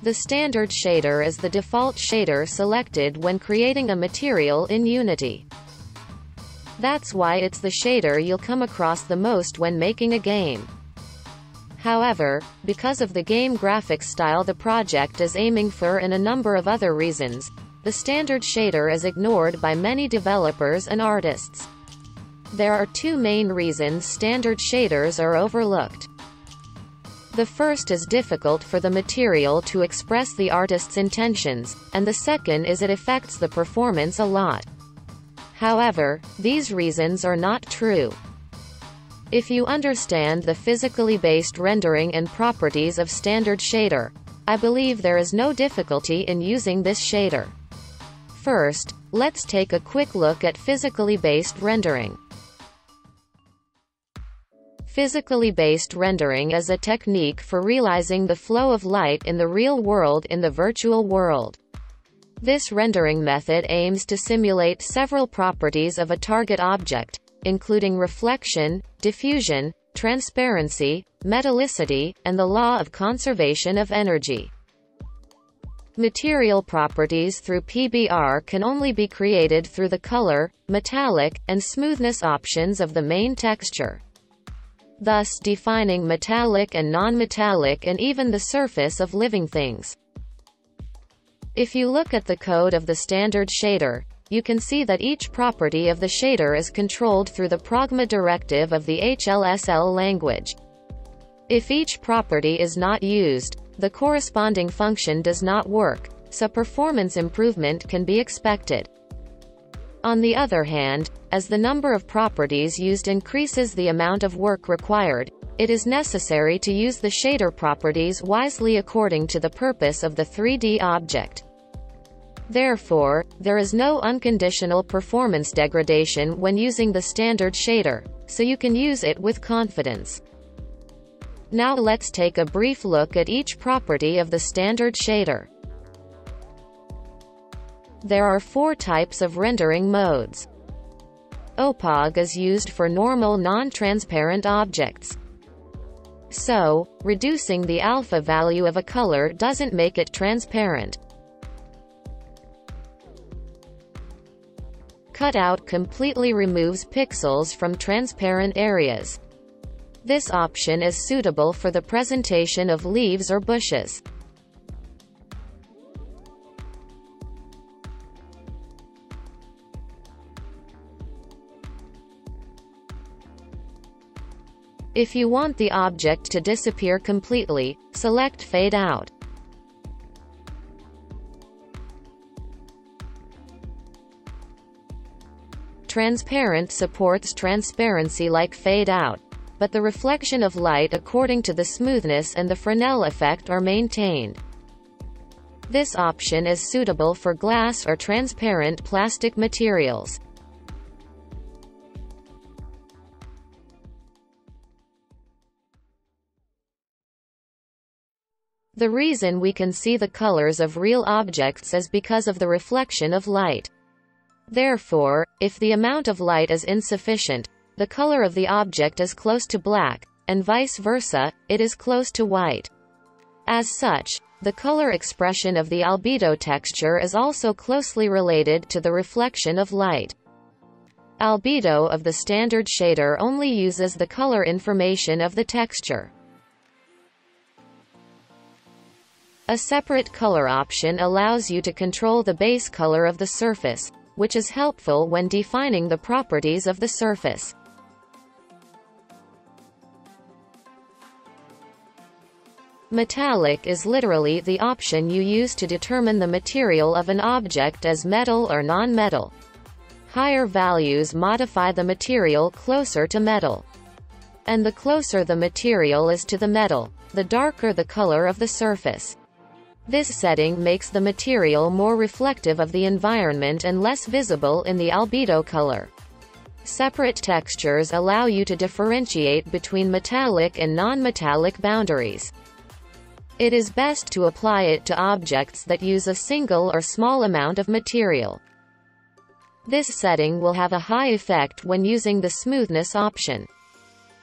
The standard shader is the default shader selected when creating a material in Unity. That's why it's the shader you'll come across the most when making a game. However, because of the game graphics style the project is aiming for and a number of other reasons, the standard shader is ignored by many developers and artists. There are two main reasons standard shaders are overlooked. The first is difficult for the material to express the artist's intentions, and the second is it affects the performance a lot. However, these reasons are not true. If you understand the physically based rendering and properties of standard shader, I believe there is no difficulty in using this shader. First, let's take a quick look at physically based rendering. Physically based rendering is a technique for realizing the flow of light in the real world in the virtual world. This rendering method aims to simulate several properties of a target object, including reflection, diffusion, transparency, metallicity, and the law of conservation of energy. Material properties through PBR can only be created through the color, metallic, and smoothness options of the main texture, thus defining metallic and non-metallic and even the surface of living things. If you look at the code of the standard shader, you can see that each property of the shader is controlled through the Pragma directive of the HLSL language. If each property is not used, the corresponding function does not work, so performance improvement can be expected. On the other hand, as the number of properties used increases the amount of work required, it is necessary to use the shader properties wisely according to the purpose of the 3D object. Therefore, there is no unconditional performance degradation when using the standard shader, so you can use it with confidence. Now let's take a brief look at each property of the standard shader. There are 4 types of rendering modes. OPOG is used for normal non-transparent objects. So, reducing the alpha value of a color doesn't make it transparent. Cutout completely removes pixels from transparent areas. This option is suitable for the presentation of leaves or bushes. If you want the object to disappear completely, select Fade Out. Transparent supports transparency like Fade Out, but the reflection of light according to the smoothness and the Fresnel effect are maintained. This option is suitable for glass or transparent plastic materials. The reason we can see the colors of real objects is because of the reflection of light. Therefore, if the amount of light is insufficient, the color of the object is close to black, and vice versa, it is close to white. As such, the color expression of the albedo texture is also closely related to the reflection of light. Albedo of the standard shader only uses the color information of the texture. A separate color option allows you to control the base color of the surface, which is helpful when defining the properties of the surface. Metallic is literally the option you use to determine the material of an object as metal or non-metal. Higher values modify the material closer to metal. And the closer the material is to the metal, the darker the color of the surface. This setting makes the material more reflective of the environment and less visible in the albedo color. Separate textures allow you to differentiate between metallic and non-metallic boundaries. It is best to apply it to objects that use a single or small amount of material. This setting will have a high effect when using the smoothness option.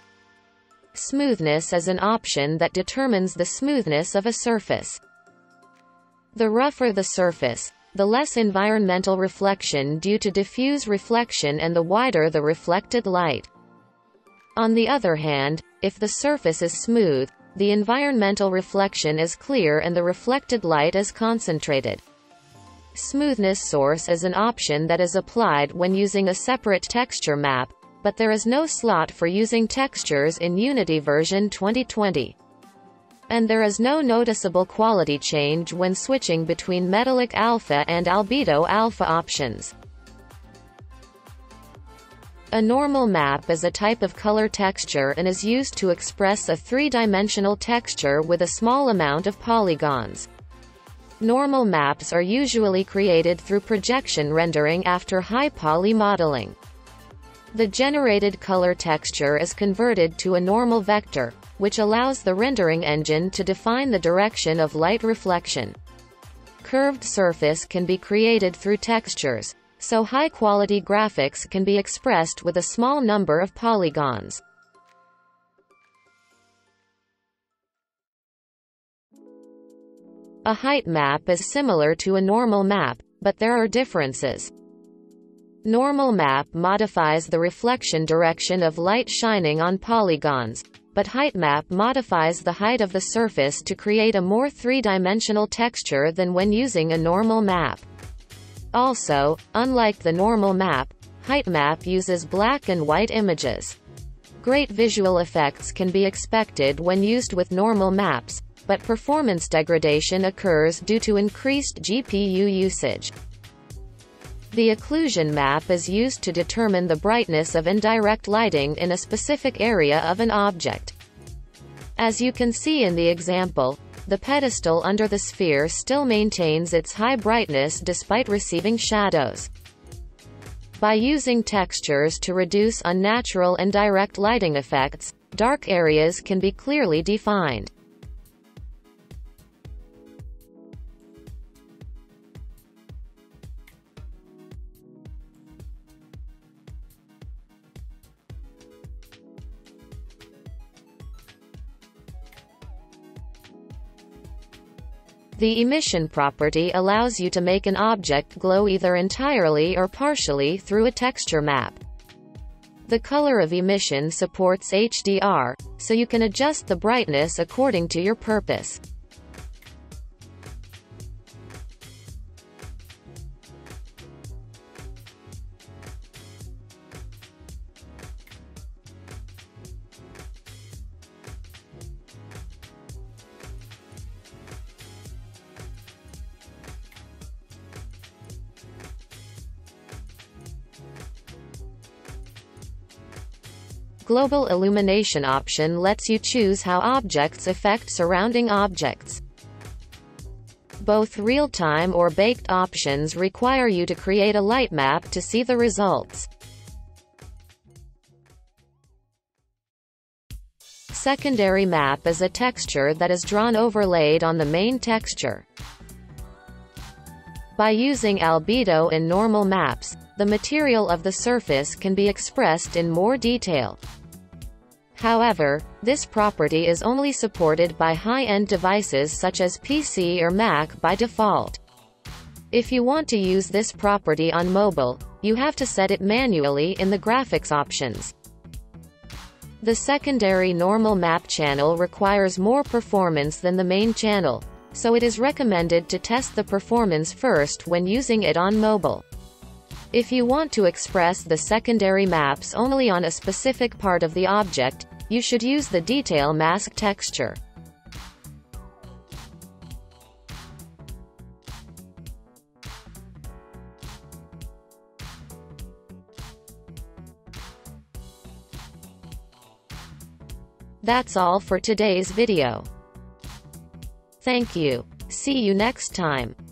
Smoothness is an option that determines the smoothness of a surface. The rougher the surface, the less environmental reflection due to diffuse reflection and the wider the reflected light. On the other hand, if the surface is smooth, the environmental reflection is clear and the reflected light is concentrated. Smoothness source is an option that is applied when using a separate texture map, but there is no slot for using textures in Unity version 2020. And there is no noticeable quality change when switching between metallic alpha and albedo alpha options. A normal map is a type of color texture and is used to express a three-dimensional texture with a small amount of polygons. Normal maps are usually created through projection rendering after high-poly modeling. The generated color texture is converted to a normal vector, which allows the rendering engine to define the direction of light reflection. Curved surface can be created through textures, so high-quality graphics can be expressed with a small number of polygons. A height map is similar to a normal map, but there are differences. Normal map modifies the reflection direction of light shining on polygons, but height map modifies the height of the surface to create a more three-dimensional texture than when using a normal map. Also, unlike the normal map, height map uses black and white images. Great visual effects can be expected when used with normal maps, but performance degradation occurs due to increased GPU usage. The occlusion map is used to determine the brightness of indirect lighting in a specific area of an object. As you can see in the example, the pedestal under the sphere still maintains its high brightness despite receiving shadows. By using textures to reduce unnatural indirect lighting effects, dark areas can be clearly defined. The emission property allows you to make an object glow either entirely or partially through a texture map. The color of emission supports HDR, so you can adjust the brightness according to your purpose. Global illumination option lets you choose how objects affect surrounding objects. Both real-time or baked options require you to create a light map to see the results. Secondary map is a texture that is drawn overlaid on the main texture. By using albedo in normal maps, the material of the surface can be expressed in more detail. However, this property is only supported by high-end devices such as PC or Mac by default. If you want to use this property on mobile, you have to set it manually in the graphics options. The secondary normal map channel requires more performance than the main channel, so it is recommended to test the performance first when using it on mobile. If you want to express the secondary maps only on a specific part of the object, you should use the detail mask texture. That's all for today's video. Thank you. See you next time.